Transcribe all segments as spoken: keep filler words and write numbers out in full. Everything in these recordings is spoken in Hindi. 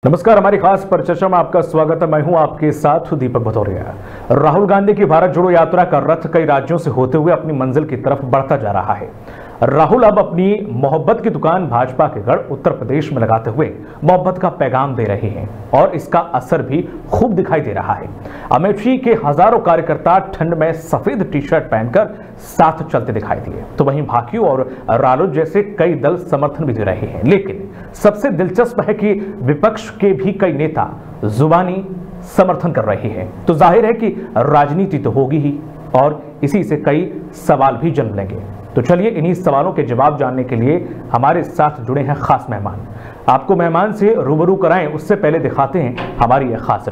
नमस्कार, हमारी खास पर चर्चा में आपका स्वागत है। मैं हूं आपके साथ दीपक भदौरिया। राहुल गांधी की भारत जोड़ो यात्रा का रथ कई राज्यों से होते हुए अपनी मंजिल की तरफ बढ़ता जा रहा है। राहुल अब अपनी मोहब्बत की दुकान भाजपा के गढ़ उत्तर प्रदेश में लगाते हुए मोहब्बत का पैगाम दे रहे हैं और इसका असर भी खूब दिखाई दे रहा है। अमेठी के हजारों कार्यकर्ता ठंड में सफेद टी शर्ट पहनकर साथ चलते दिखाई दिए, तो वहीं भाकियू और रालोद जैसे कई दल समर्थन भी दे रहे हैं। लेकिन सबसे दिलचस्प है कि विपक्ष के भी कई नेता जुबानी समर्थन कर रहे हैं, तो जाहिर है कि राजनीति तो होगी ही और इसी से कई सवाल भी जन्म लेंगे। तो चलिए इन्हीं सवालों के जवाब जानने के लिए हमारे साथ जुड़े हैं खास मेहमान। आपको मेहमान से रूबरू कराएं उससे पहले दिखाते हैं हमारी यह खास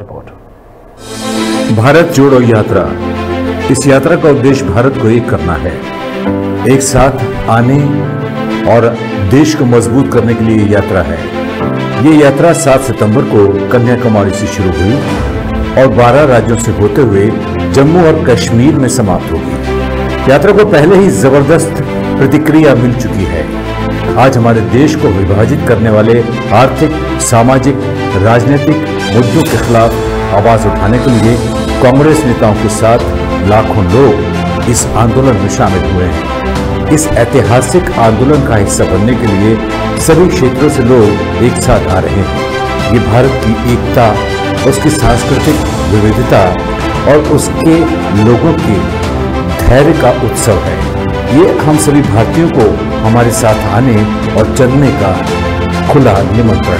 रिपोर्ट। भारत जोड़ो यात्रा, इस यात्रा का उद्देश्य भारत को एक करना है, एक साथ आने और देश को मजबूत करने के लिए यात्रा है। ये यात्रा सात सितंबर को कन्याकुमारी से शुरू हुई और बारह राज्यों से होते हुए जम्मू और कश्मीर में समाप्त होगी। यात्रा को पहले ही जबरदस्त प्रतिक्रिया मिल चुकी है। आज हमारे देश को विभाजित करने वाले आर्थिक, सामाजिक, राजनीतिक मुद्दों के खिलाफ आवाज उठाने के लिए कांग्रेस नेताओं के साथ लाखों लोग इस आंदोलन में शामिल हुए हैं। इस ऐतिहासिक आंदोलन का हिस्सा बनने के लिए सभी क्षेत्रों से लोग एक साथ आ रहे हैं। ये भारत की एकता, उसकी सांस्कृतिक विविधता और उसके लोगों के धैर्य का उत्सव है। ये हम सभी भारतीयों को हमारे साथ आने और चलने का खुला निमंत्रण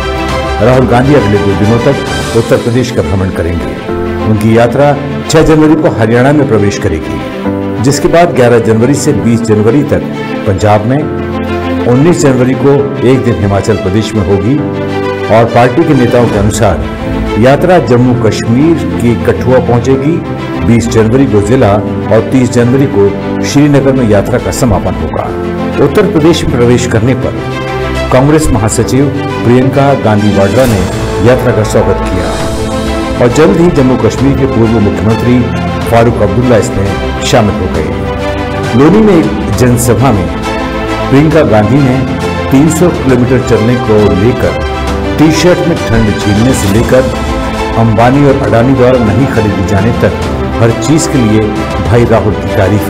है। राहुल गांधी अगले दो दिनों तक उत्तर प्रदेश का भ्रमण करेंगे। उनकी यात्रा छह जनवरी को हरियाणा में प्रवेश करेगी, जिसके बाद ग्यारह जनवरी से बीस जनवरी तक पंजाब में, उन्नीस जनवरी को एक दिन हिमाचल प्रदेश में होगी और पार्टी के नेताओं के अनुसार यात्रा जम्मू कश्मीर के कठुआ पहुंचेगी। बीस जनवरी को जिला और तीस जनवरी को श्रीनगर में यात्रा का समापन होगा। उत्तर प्रदेश में प्रवेश करने पर कांग्रेस महासचिव प्रियंका गांधी वाड्रा ने यात्रा का स्वागत किया और जल्द ही जम्मू कश्मीर के पूर्व मुख्यमंत्री फारूक अब्दुल्ला इसमें शामिल हो गए। लोनी में एक जनसभा में प्रियंका गांधी ने तीन सौ किलोमीटर चलने को लेकर टी शर्ट में ठंड झेलने से लेकर अंबानी और अडानी द्वारा नहीं खरीदी जाने तक हर चीज के लिए भाई राहुल की तारीफ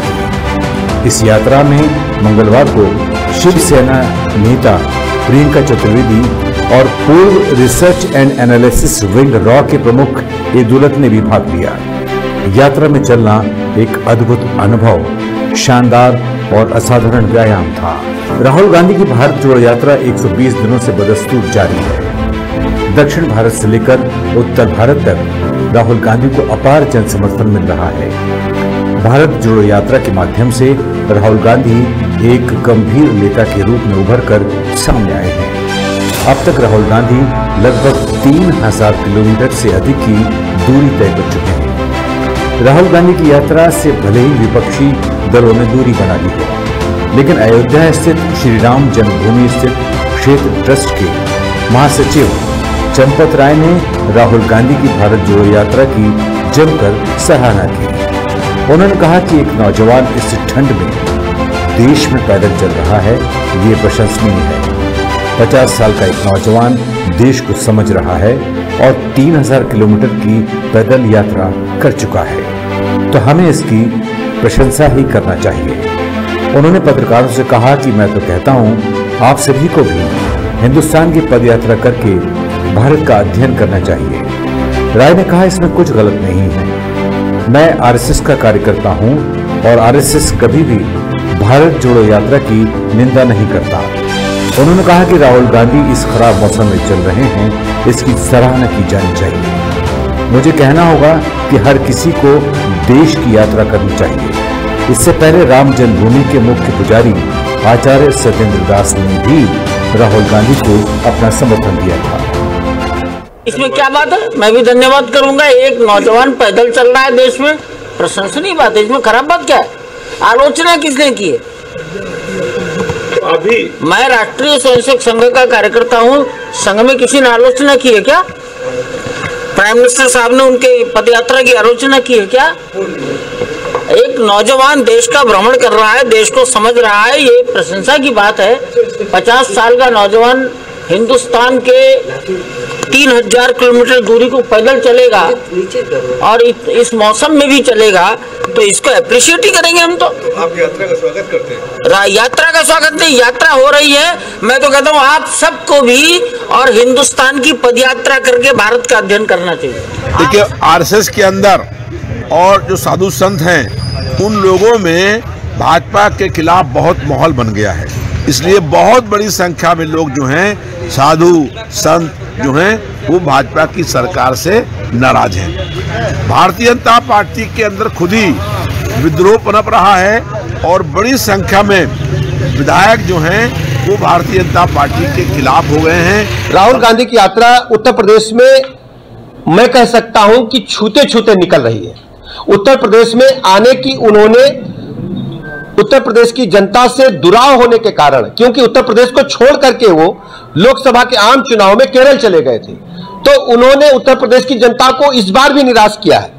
की। इस यात्रा में मंगलवार को शिवसेना नेता प्रियंका चतुर्वेदी और पूर्व रिसर्च एंड एनालिसिस विंग रॉ के प्रमुख येदुलत ने भी भाग लिया। यात्रा में चलना एक अद्भुत अनुभव, शानदार और असाधारण व्यायाम था। राहुल गांधी की भारत जोड़ो यात्रा एक सौ बीस दिनों से बदस्तूर जारी है। दक्षिण भारत से लेकर उत्तर भारत तक राहुल गांधी को अपार जन समर्थन मिल रहा है। भारत जोड़ो यात्रा के माध्यम से राहुल गांधी एक गंभीर नेता के रूप में उभर कर सामने आए हैं। अब तक राहुल गांधी लगभग तीन हजार किलोमीटर से अधिक की दूरी तय कर चुके हैं। राहुल गांधी की यात्रा से भले ही विपक्षी दलों ने दूरी बना ली है, लेकिन अयोध्या स्थित श्री राम जन्मभूमि स्थित क्षेत्र ट्रस्ट के महासचिव चंपत राय ने राहुल गांधी की भारत जोड़ो यात्रा की जमकर सराहना की। उन्होंने कहा कि एक नौजवान इस ठंड में देश में पैदल चल रहा है, ये प्रशंसनीय है। पचास साल का एक नौजवान देश को समझ रहा है और तीन हजार किलोमीटर की पैदल यात्रा कर चुका है, तो हमें इसकी प्रशंसा ही करना चाहिए। उन्होंने पत्रकारों से कहा कि मैं तो कहता हूं, आप सभी को भी हिंदुस्तान की पदयात्रा करके भारत का अध्ययन करना चाहिए। राय ने कहा, इसमें कुछ गलत नहीं है। मैं आरएसएस का कार्यकर्ता हूं और आरएसएस कभी भी भारत जोड़ो यात्रा की निंदा नहीं करता। उन्होंने कहा कि राहुल गांधी इस खराब मौसम में चल रहे हैं, इसकी सराहना की जानी चाहिए। मुझे कहना होगा कि हर किसी को देश की यात्रा करनी चाहिए। इससे पहले राम जन्मभूमि के मुख्य पुजारी आचार्य सत्येंद्र दास ने भी राहुल गांधी को अपना समर्थन दिया था। इसमें क्या बात है, मैं भी धन्यवाद करूंगा। एक नौजवान पैदल चल रहा है देश में, प्रशंसनीय बात है। इसमें खराब बात क्या है? आलोचना किसने की है? अभी मैं राष्ट्रीय स्वयंसेवक संघ का कार्यकर्ता हूं, संघ में किसी ने आलोचना की है क्या? प्राइम मिनिस्टर साहब ने उनके पदयात्रा की आलोचना की है क्या? एक नौजवान देश का भ्रमण कर रहा है, देश को समझ रहा है, ये प्रशंसा की बात है। पचास साल का नौजवान हिंदुस्तान के तीन हजार किलोमीटर दूरी को पैदल चलेगा और इस मौसम में भी चलेगा, तो इसको अप्रिशिएट ही करेंगे हम। तो आप यात्रा का स्वागत करते हैं? यात्रा का स्वागत नहीं, यात्रा हो रही है। मैं तो कहता हूँ आप सबको भी और हिंदुस्तान की पदयात्रा करके भारत का अध्ययन करना चाहिए। देखिए, आरएसएस के अंदर और जो साधु संत हैं उन लोगों में भाजपा के खिलाफ बहुत माहौल बन गया है, इसलिए बहुत बड़ी संख्या में लोग जो हैं साधु संत जो हैं वो भाजपा की सरकार से नाराज हैं। भारतीय जनता पार्टी के अंदर खुद ही विद्रोह पनप रहा है और बड़ी संख्या में विधायक जो हैं वो भारतीय जनता पार्टी के खिलाफ हो गए हैं। राहुल गांधी की यात्रा उत्तर प्रदेश में मैं कह सकता हूं कि छूते छूते निकल रही है। उत्तर प्रदेश में आने की उन्होंने उत्तर प्रदेश की जनता से दुराव होने के कारण, क्योंकि उत्तर प्रदेश को छोड़ करके वो लोकसभा के आम चुनाव में केरल चले गए थे, तो उन्होंने उत्तर प्रदेश की जनता को इस बार भी निराश किया है।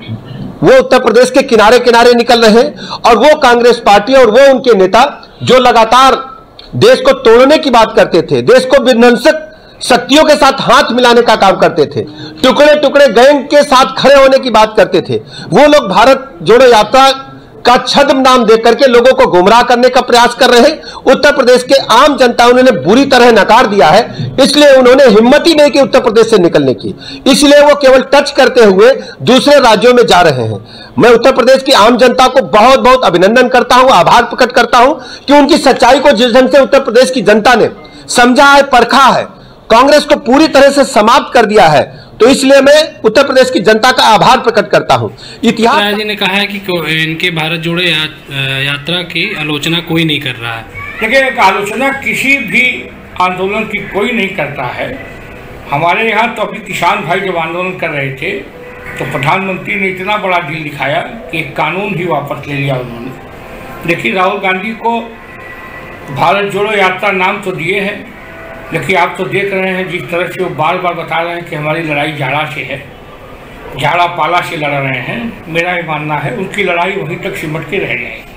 वो उत्तर प्रदेश के किनारे किनारे निकल रहे हैं और वो कांग्रेस पार्टी और वो उनके नेता जो लगातार देश को तोड़ने की बात करते थे, देश को विध्वंसक शक्तियों के साथ हाथ मिलाने का काम करते थे, टुकड़े टुकड़े गैंग के साथ खड़े होने की बात करते थे, वो लोग भारत जोड़ो यात्रा का छद्म नाम देकर के लोगों को गुमराह करने का प्रयास कर रहे हैं। उत्तर प्रदेश के आम जनता उन्होंने बुरी तरह नकार दिया है, इसलिए उन्होंने हिम्मत ही नहीं की उत्तर प्रदेश से निकलने की, इसलिए वो केवल टच करते हुए दूसरे राज्यों में जा रहे हैं। मैं उत्तर प्रदेश की आम जनता को बहुत बहुत अभिनंदन करता हूं, आभार प्रकट करता हूं कि उनकी सच्चाई को जिस ढंग से उत्तर प्रदेश की जनता ने समझा है, परखा है, कांग्रेस को पूरी तरह से समाप्त कर दिया है, तो इसलिए मैं उत्तर प्रदेश की जनता का आभार प्रकट करता हूं। इतिहास जी ने कहा है कि इनके भारत जोड़ो या, यात्रा की आलोचना कोई नहीं कर रहा है। देखिए, आलोचना किसी भी आंदोलन की कोई नहीं करता है। हमारे यहाँ तो अभी किसान भाई जब आंदोलन कर रहे थे तो प्रधानमंत्री ने इतना बड़ा डील दिखाया कि एक कानून ही वापस ले लिया उन्होंने। देखिए, राहुल गांधी को भारत जोड़ो यात्रा नाम तो दिए हैं, लेकिन आप तो देख रहे हैं जिस तरह से वो बार बार बता रहे हैं कि हमारी लड़ाई झाड़ा से है, झाड़ा पाला से लड़ रहे हैं। मेरा ये मानना है उनकी लड़ाई वहीं तक सिमट के रह जाएगी।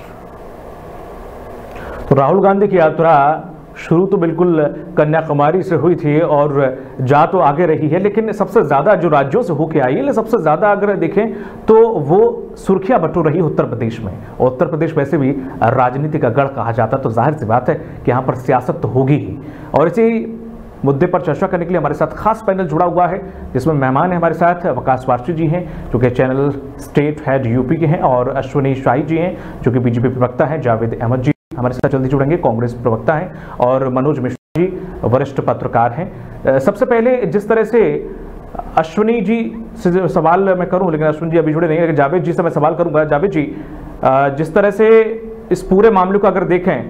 तो राहुल गांधी की यात्रा शुरू तो बिल्कुल कन्याकुमारी से हुई थी और जा तो आगे रही है, लेकिन सबसे ज़्यादा जो राज्यों से होके आई है, सबसे ज़्यादा अगर देखें तो वो सुर्खियां बटोर रही है उत्तर प्रदेश में। उत्तर प्रदेश वैसे भी राजनीति का गढ़ कहा जाता, तो जाहिर सी बात है कि यहाँ पर सियासत तो होगी ही। और इसी मुद्दे पर चर्चा करने के लिए हमारे साथ खास पैनल जुड़ा हुआ है, जिसमें मेहमान है हमारे साथ वकास वारसी जी हैं जो कि चैनल स्टेट हेड यूपी के हैं, और अश्विनी शाही जी हैं जो कि बीजेपी प्रवक्ता हैं, जावेद अहमद जी हमारे साथ जल्दी जुड़ेंगे, कांग्रेस प्रवक्ता हैं, और मनोज मिश्रा जी वरिष्ठ पत्रकार हैं। सबसे पहले जिस तरह से अश्विनी जी से सवाल मैं करूं, लेकिन अश्विनी जी अभी जुड़े नहीं, लेकिन जावेद जी से मैं सवाल करूंगा। जावेद जी, जिस तरह से इस पूरे मामले को अगर देखें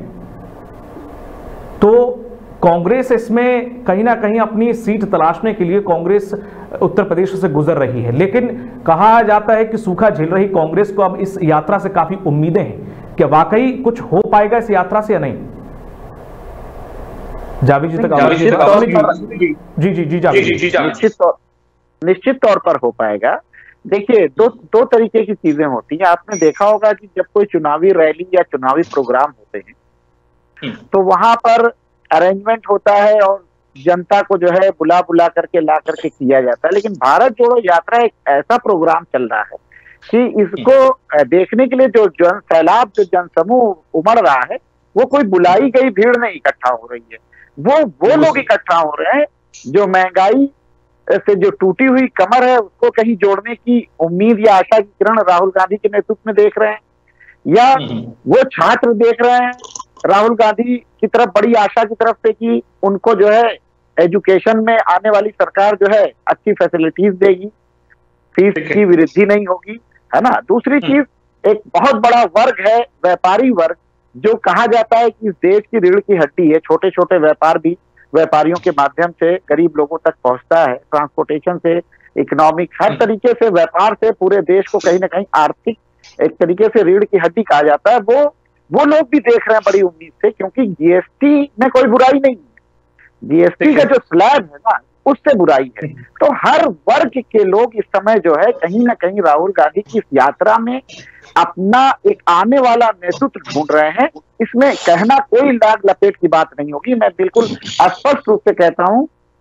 तो कांग्रेस इसमें कहीं ना कहीं अपनी सीट तलाशने के लिए कांग्रेस उत्तर प्रदेश से गुजर रही है, लेकिन कहा जाता है कि सूखा झेल रही कांग्रेस को अब इस यात्रा से काफी उम्मीदें हैं। क्या वाकई कुछ हो पाएगा इस यात्रा से या नहीं? जावेद जी तक जी जी जी जावेद जी निश्चित तौर निश्चित तौर पर हो पाएगा। देखिए, दो दो तरीके की चीजें होती हैं। आपने देखा होगा कि जब कोई चुनावी रैली या चुनावी प्रोग्राम होते हैं तो वहां पर अरेंजमेंट होता है और जनता को जो है बुला बुला करके ला करके किया जाता है, लेकिन भारत जोड़ो यात्रा एक ऐसा प्रोग्राम चल रहा है कि इसको देखने के लिए जो जन सैलाब जो जनसमूह उमड़ रहा है वो कोई बुलाई गई भीड़ नहीं इकट्ठा हो रही है, वो वो लोग इकट्ठा हो रहे हैं जो महंगाई से जो टूटी हुई कमर है उसको कहीं जोड़ने की उम्मीद या आशा की किरण राहुल गांधी के नेतृत्व में देख रहे हैं, या वो छात्र देख रहे हैं राहुल गांधी की तरफ बड़ी आशा की तरफ से कि उनको जो है एजुकेशन में आने वाली सरकार जो है अच्छी फैसिलिटीज देगी, फीस की वृद्धि नहीं होगी, है ना। दूसरी चीज, एक बहुत बड़ा वर्ग है व्यापारी वर्ग, जो कहा जाता है कि इस देश की रीढ़ की हड्डी है। छोटे छोटे व्यापार भी व्यापारियों के माध्यम से गरीब लोगों तक पहुंचता है, ट्रांसपोर्टेशन से, इकोनॉमिक, हर तरीके से व्यापार से पूरे देश को कहीं ना कहीं आर्थिक एक तरीके से रीढ़ की हड्डी कहा जाता है। वो वो लोग भी देख रहे हैं बड़ी उम्मीद से, क्योंकि जीएसटी में कोई बुराई नहीं है, जीएसटी का जो स्लैब है ना उससे बुराई है। तो हर वर्ग के लोग इस समय जो है कहीं ना कहीं राहुल गांधी की इस यात्रा में अपना एक आने वाला नेतृत्व ढूंढ रहे हैं। इसमें कहना कोई लाग लपेट की बात नहीं होगी। मैं बिल्कुल स्पष्ट रूप से कहता हूं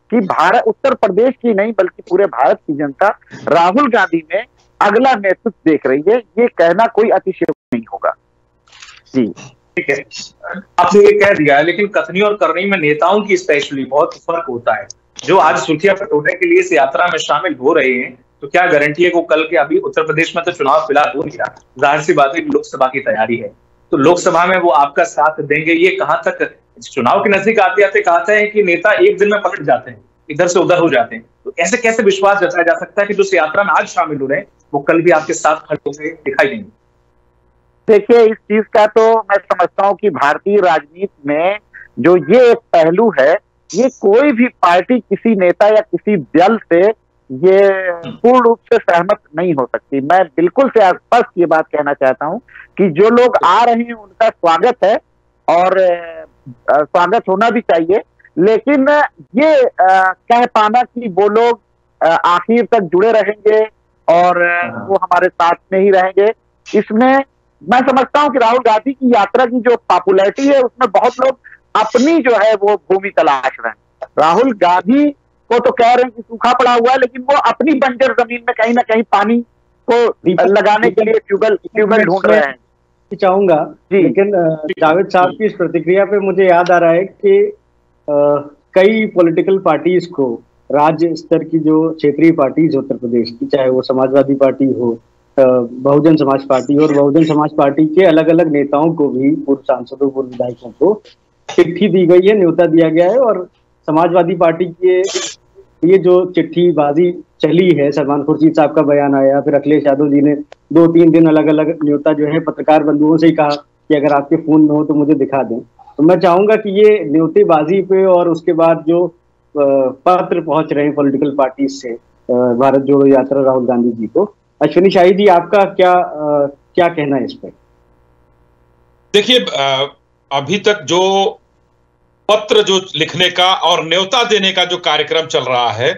कि भारत, उत्तर प्रदेश की नहीं बल्कि पूरे भारत की जनता राहुल गांधी में अगला नेतृत्व देख रही है। ये कहना कोई अतिशयोक्ति नहीं होगा। जी ठीक है, आपने ये कह दिया, लेकिन कथनी और करनी में नेताओं की स्पेशली बहुत फर्क होता है। जो आज सुर्खियां बटोरने के लिए इस यात्रा में शामिल हो रहे हैं, तो क्या गारंटी है वो कल के, अभी उत्तर प्रदेश में तो चुनाव फिलहाल हो नहीं रहा, जाहिर सी बात है लोकसभा की तैयारी है, तो लोकसभा में वो आपका साथ देंगे? ये कहां तक, चुनाव के नजदीक आते आते कहते हैं कि नेता एक दिन में पलट जाते हैं, इधर से उधर हो जाते हैं, तो ऐसे कैसे विश्वास जताया जा सकता है कि जो इस यात्रा में आज शामिल हो रहे हैं वो कल भी आपके साथ खड़े होकर दिखाई देंगे? देखिए, इस चीज का तो मैं समझता हूं कि भारतीय राजनीति में जो ये एक पहलू है, ये कोई भी पार्टी किसी नेता या किसी दल से ये पूर्ण रूप से सहमत नहीं हो सकती। मैं बिल्कुल से स्पष्ट ये बात कहना चाहता हूं कि जो लोग आ रहे हैं उनका स्वागत है और स्वागत होना भी चाहिए, लेकिन ये आ, कह पाना कि वो लोग आखिर तक जुड़े रहेंगे और वो हमारे साथ में ही रहेंगे, इसमें मैं समझता हूं कि राहुल गांधी की यात्रा की जो पॉपुलैरिटी है उसमें बहुत लोग अपनी जो है वो भूमि तलाश रहे हैं। राहुल गांधी को तो कह रहे हैं कि सूखा पड़ा हुआ है, लेकिन वो अपनी बंजर जमीन में कहीं ना कहीं पानी को लगाने के लिए ट्यूबवेल ट्यूबवेल ढूंढ रहे हैं। चाहूंगा, लेकिन जावेद साहब की इस प्रतिक्रिया पे मुझे याद आ रहा है कि आ, कई पॉलिटिकल पार्टीज को, राज्य स्तर की जो क्षेत्रीय पार्टीज उत्तर प्रदेश की, चाहे वो समाजवादी पार्टी हो, बहुजन समाज पार्टी और बहुजन समाज पार्टी के अलग अलग नेताओं को भी, पूर्व सांसदों, पूर्व विधायकों को चिट्ठी दी गई है, न्योता दिया गया है। और समाजवादी पार्टी के ये जो चिट्ठी बाजी चली है, सलमान खुर्शीद साहब का बयान आया, फिर अखिलेश यादव जी ने दो तीन दिन अलग अलग न्योता जो है पत्रकार बंधुओं से ही कहा कि अगर आपके फोन में हो तो मुझे दिखा दें। तो मैं चाहूंगा कि ये न्योतेबाजी पे और उसके बाद जो पत्र पहुंच रहे हैं पॉलिटिकल पार्टी से भारत जोड़ो यात्रा राहुल गांधी जी को, अश्विनी शाही जी आपका क्या आ, क्या कहना है इस पर? देखिए, अभी तक जो पत्र जो लिखने का और न्योता देने का जो कार्यक्रम चल रहा है,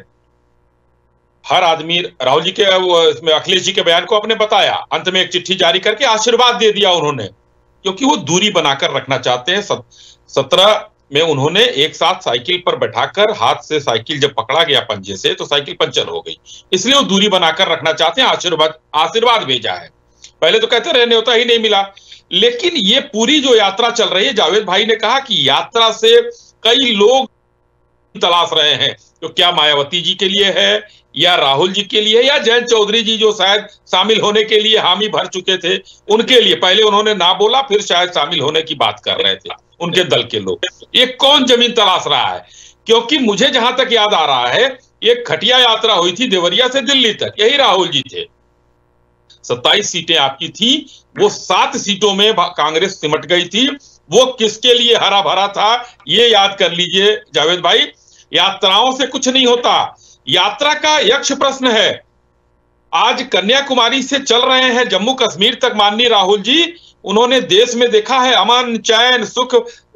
हर आदमी, राहुल जी के इसमें अखिलेश जी के बयान को आपने बताया, अंत में एक चिट्ठी जारी करके आशीर्वाद दे दिया उन्होंने, क्योंकि वो दूरी बनाकर रखना चाहते हैं। सत्रह में उन्होंने एक साथ साइकिल पर बैठाकर, हाथ से साइकिल जब पकड़ा गया पंजे से तो साइकिल पंचर हो गई, इसलिए वो दूरी बनाकर रखना चाहते हैं, आशीर्वाद आशीर्वाद भेजा है। पहले तो कहते रहे न्योता ही नहीं मिला, लेकिन ये पूरी जो यात्रा चल रही है, जावेद भाई ने कहा कि यात्रा से कई लोग तलाश रहे हैं, तो क्या मायावती जी के लिए है या राहुल जी के लिए या जयंत चौधरी जी जो शायद शामिल होने के लिए हामी भर चुके थे उनके लिए? पहले उन्होंने ना बोला, फिर शायद शामिल होने की बात कर रहे थे उनके दल के लोग। ये कौन जमीन तलाश रहा है? क्योंकि मुझे जहां तक याद आ रहा है, ये खटिया यात्रा हुई थी देवरिया से दिल्ली तक, यही राहुल जी थे। सत्ताईस सीटें आपकी थी, वो सात सीटों में कांग्रेस सिमट गई थी। वो किसके लिए हरा भरा था, ये याद कर लीजिए जावेद भाई। यात्राओं से कुछ नहीं होता, यात्रा का यक्ष प्रश्न है। आज कन्याकुमारी से चल रहे हैं जम्मू कश्मीर तक माननीय राहुल जी, उन्होंने देश में देखा है अमन, चैन, सुख,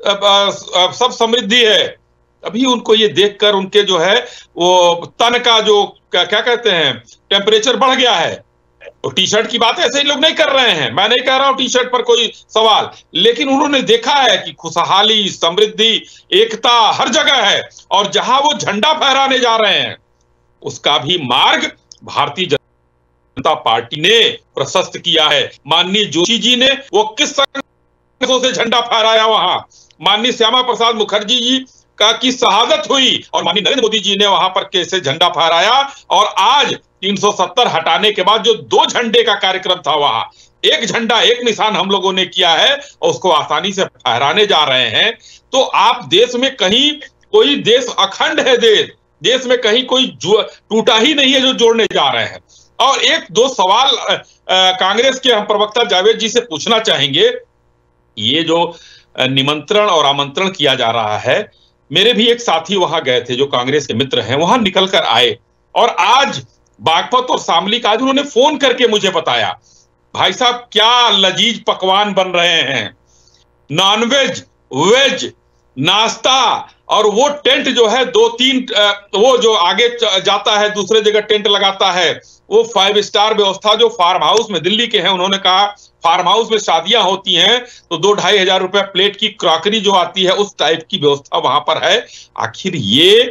सब समृद्धि है। अभी उनको ये देखकर उनके जो है वो तन का जो क्या, क्या कहते हैं टेम्परेचर बढ़ गया है। तो टी शर्ट की बात ऐसे ही लोग नहीं कर रहे हैं, मैं नहीं कह रहा हूं टी शर्ट पर कोई सवाल, लेकिन उन्होंने देखा है कि खुशहाली, समृद्धि, एकता हर जगह है, और जहां वो झंडा फहराने जा रहे हैं उसका भी मार्ग भारतीय जनता पार्टी ने प्रशस्त किया है। माननीय जोशी जी ने वो किस संगठनों से झंडा फहराया वहां, माननीय श्यामा प्रसाद मुखर्जी जी का की शहादत हुई और माननीय नरेंद्र मोदी जी ने वहां पर कैसे झंडा फहराया। और आज तीन सौ सत्तर हटाने के बाद जो दो झंडे का कार्यक्रम था, वहां एक झंडा एक निशान हम लोगों ने किया है और उसको आसानी से फहराने जा रहे हैं। तो आप देश में कहीं कोई देश अखंड है, देश देश में कहीं कोई टूटा ही नहीं है जो जोड़ने जा रहे हैं। और एक दो सवाल कांग्रेस के हम प्रवक्ता जावेद जी से पूछना चाहेंगे। ये जो निमंत्रण और आमंत्रण किया जा रहा है, मेरे भी एक साथी वहां गए थे जो कांग्रेस के मित्र हैं, वहां निकल कर आए और आज बागपत और शामली का आज उन्होंने फोन करके मुझे बताया, भाई साहब क्या लजीज पकवान बन रहे हैं, नॉनवेज, वेज, नाश्ता, और वो टेंट जो है दो तीन वो जो आगे जाता है दूसरे जगह टेंट लगाता है, वो फाइव स्टार व्यवस्था जो फार्म हाउस में दिल्ली के हैं, उन्होंने कहा फार्म हाउस में शादियां होती हैं तो दो ढाई हजार रुपए प्लेट की क्रॉकरी जो आती है उस टाइप की व्यवस्था वहां पर है। आखिर ये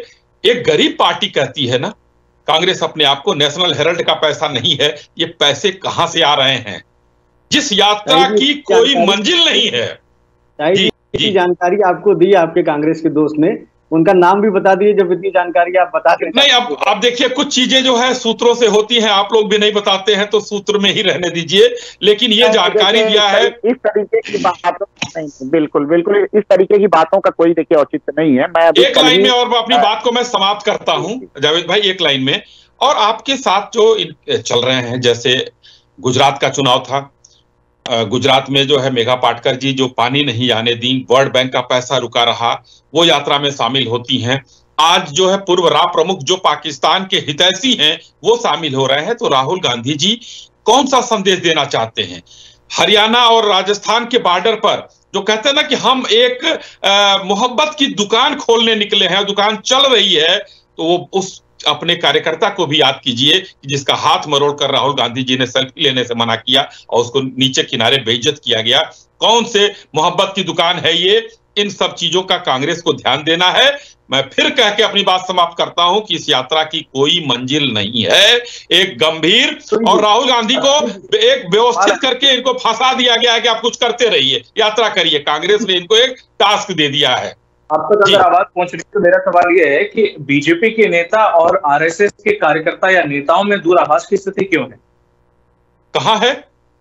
एक गरीब पार्टी कहती है ना, कांग्रेस अपने आप को, नेशनल हेराल्ड का पैसा नहीं है, ये पैसे कहां से आ रहे हैं? जिस यात्रा की कोई मंजिल नहीं है। जी, जी जानकारी आपको दी आपके कांग्रेस के दोस्त ने, उनका नाम भी बता दिए जब इतनी जानकारी आप बता दें। नहीं, अब आप देखिए कुछ चीजें जो है सूत्रों से होती हैं, आप लोग भी नहीं बताते हैं तो सूत्र में ही रहने दीजिए, लेकिन ये जानकारी दिया है। इस तरीके की बातों नहीं, बिल्कुल बिल्कुल इस तरीके की बातों का कोई देखिए औचित्य नहीं है। मैं एक लाइन में और अपनी बात को मैं समाप्त करता हूं जावेद भाई, एक लाइन में। और आपके साथ जो चल रहे हैं, जैसे गुजरात का चुनाव था, गुजरात में जो है मेघा पाटकर जी जो पानी नहीं आने दी, वर्ल्ड बैंक का पैसा रुका रहा, वो यात्रा में शामिल होती हैं। आज जो है पूर्व राव प्रमुख जो पाकिस्तान के हितैषी हैं वो शामिल हो रहे हैं। तो राहुल गांधी जी कौन सा संदेश देना चाहते हैं? हरियाणा और राजस्थान के बॉर्डर पर जो कहते हैं ना कि हम एक मोहब्बत की दुकान खोलने निकले हैं, दुकान चल रही है, तो वो उस अपने कार्यकर्ता को भी याद कीजिए जिसका हाथ मरोड़ कर राहुल गांधी जी ने सेल्फी लेने से मना किया और उसको नीचे किनारे बेइज्जत किया गया। कौन से मोहब्बत की दुकान है ये? इन सब चीजों का कांग्रेस को ध्यान देना है। मैं फिर कह के अपनी बात समाप्त करता हूं कि इस यात्रा की कोई मंजिल नहीं है। एक गंभीर, और राहुल गांधी को एक व्यवस्थित करके इनको फंसा दिया गया है कि आप कुछ करते रहिए, यात्रा करिए। कांग्रेस ने इनको एक टास्क दे दिया है। आपको अगर आवाज पहुंच रही तो मेरा सवाल यह है कि बीजेपी के नेता और आरएसएस के कार्यकर्ता या नेताओं में दूराभास की स्थिति क्यों है? कहां है?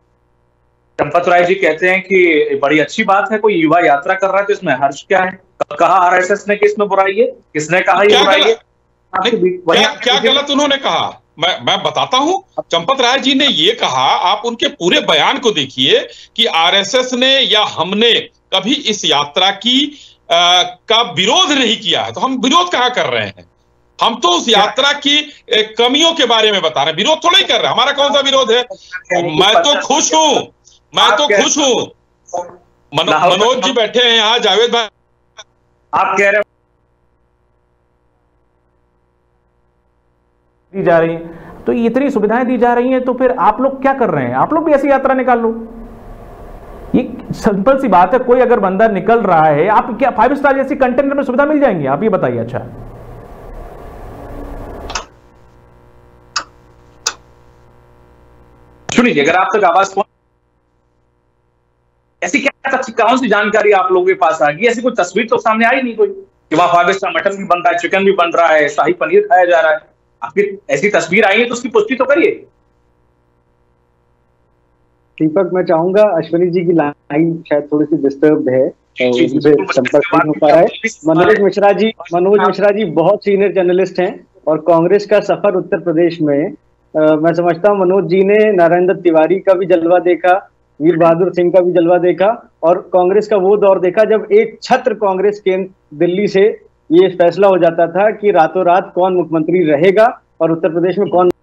चंपत राय जी कहते हैं कि बड़ी अच्छी बात है, कोई युवा यात्रा कर रहा है तो इसमें हर्ष क्या है? कहा आरएसएस ने कि इसमें बुराई है? किसने कहा ये बुराई है? क्या, क्या गलत उन्होंने कहा? मैं मैं बताता हूं। चंपत राय जी ने ये कहा, आप उनके पूरे बयान को देखिए कि आरएसएस ने या हमने कभी इस यात्रा की आ, का विरोध नहीं किया है। तो हम विरोध कहाँ कर रहे हैं? हम तो उस यात्रा की कमियों के बारे में बता रहे हैं, विरोध थोड़ा ही कर रहे हैं। हमारा कौन सा विरोध है? मैं तो खुश हूं, मैं तो खुश हूं। मनो, मनोज जी बैठे हैं यहाँ, जावेद भाई आप कह रहे दी जा रही है, तो इतनी सुविधाएं दी जा रही हैं, तो फिर आप लोग क्या कर रहे हैं? आप लोग भी ऐसी यात्रा निकाल लो। ये सिंपल सी बात है। कोई अगर बंदा निकल रहा है, आप क्या फाइव स्टार जैसी कंटेनर में सुविधा मिल जाएंगी? आप ये बताइए। अच्छा, सुनिए, अगर आप तक आवाज पहुंच, ऐसी क्या कौन सी जानकारी आप लोगों के पास आ गई? ऐसी कोई तस्वीर तो सामने आई नहीं कोई कि वहां फाइव स्टार मटन भी बन रहा है, चिकन भी बन रहा है, शाही पनीर खाया जा रहा है। आपकी ऐसी तस्वीर आई है तो उसकी पुष्टि तो करिए। दीपक, मैं चाहूंगा, अश्विनी जी की लाइन शायद थोड़ी सी डिस्टर्ब है, संपर्क नहीं हो पा रहा है। मनोज मिश्रा जी मनोज मिश्रा जी बहुत सीनियर जर्नलिस्ट हैं और कांग्रेस का सफर उत्तर प्रदेश में, आ, मैं समझता हूं मनोज जी ने नारायण दत्त तिवारी का भी जलवा देखा, वीर बहादुर सिंह का भी जलवा देखा, और कांग्रेस का वो दौर देखा जब एक छत्र कांग्रेस केंद्र दिल्ली से ये फैसला हो जाता था कि रातों रात कौन मुख्यमंत्री रहेगा और उत्तर प्रदेश में कौन।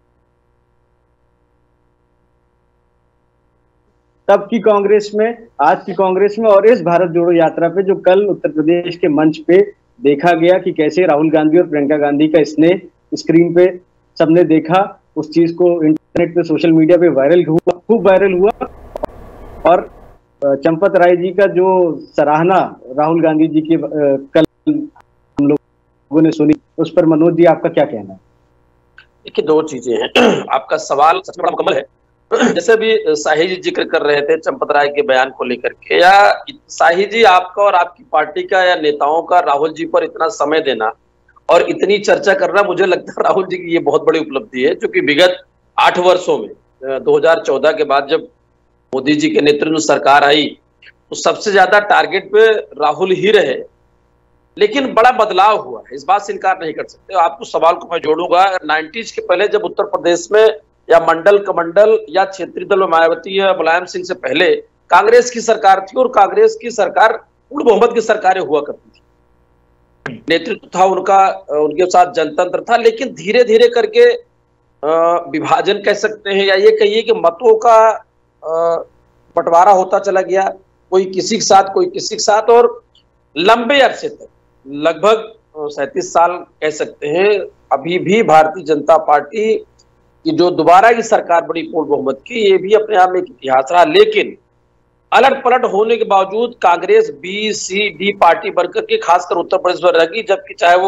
तब की कांग्रेस में, आज की कांग्रेस में और इस भारत जोड़ो यात्रा पे जो कल उत्तर प्रदेश के मंच पे देखा गया कि कैसे राहुल गांधी और प्रियंका गांधी का स्नेह स्क्रीन पे सबने देखा, उस चीज को इंटरनेट पे, सोशल मीडिया पे वायरल हुआ, खूब वायरल हुआ। और चंपत राय जी का जो सराहना राहुल गांधी जी की कल हम लोगों ने सुनी, उस पर मनोज जी आपका क्या कहना है? देखिए, दो चीजें हैं। आपका सवाल सबसे बड़ा मुकम्मल है। जैसे अभी शाही जी जिक्र कर रहे थे चंपत राय के बयान को लेकर के, या शाही जी आपका और आपकी पार्टी का या नेताओं का राहुल जी पर इतना समय देना और इतनी चर्चा करना, मुझे लगता है राहुल जी की ये बहुत बड़ी उपलब्धि है, क्योंकि विगत आठ वर्षों में दो हज़ार चौदह के बाद जब मोदी जी के नेतृत्व में सरकार आई तो सबसे ज्यादा टारगेट पे राहुल ही रहे, लेकिन बड़ा बदलाव हुआ है, इस बात से इनकार नहीं कर सकते। आपको सवाल को मैं जोड़ूंगा, नाइन्टीज के पहले जब उत्तर प्रदेश में या मंडल कमंडल या क्षेत्रीय दल में मायावती या मुलायम सिंह से पहले कांग्रेस की सरकार थी, और कांग्रेस की सरकार पूर्ण बहुमत की सरकारें हुआ करती थी, नेतृत्व था उनका, उनके साथ जनतंत्र था। लेकिन धीरे धीरे करके विभाजन कह सकते हैं या ये कहिए कि मतों का बंटवारा होता चला गया, कोई किसी के साथ कोई किसी के साथ, और लंबे अरसे तक, लगभग सैंतीस साल कह सकते हैं, अभी भी भारतीय जनता पार्टी कि जो दोबारा की सरकार बड़ी पूर्ण बहुमत की, ये भी अपने आप में एक इतिहास रहा। लेकिन अलट पलट होने के बावजूद Congress B C D party बनकर के खासकर उत्तर प्रदेश में रहेगी, जबकि चाहे वो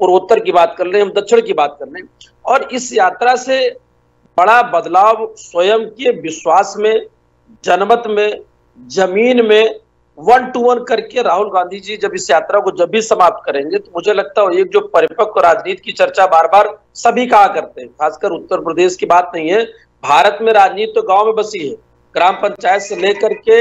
पूर्वोत्तर की बात कर लें, हम दक्षिण की बात कर लें, और इस यात्रा से बड़ा बदलाव स्वयं के विश्वास में, जनमत में, जमीन में वन टू वन करके राहुल गांधी जी जब इस यात्रा को जब भी समाप्त करेंगे तो मुझे लगता है एक जो परिपक्व राजनीति की चर्चा बार बार सभी कहा करते हैं, खासकर उत्तर प्रदेश की बात नहीं है, भारत में राजनीति तो गांव में बसी है। ग्राम पंचायत से लेकर के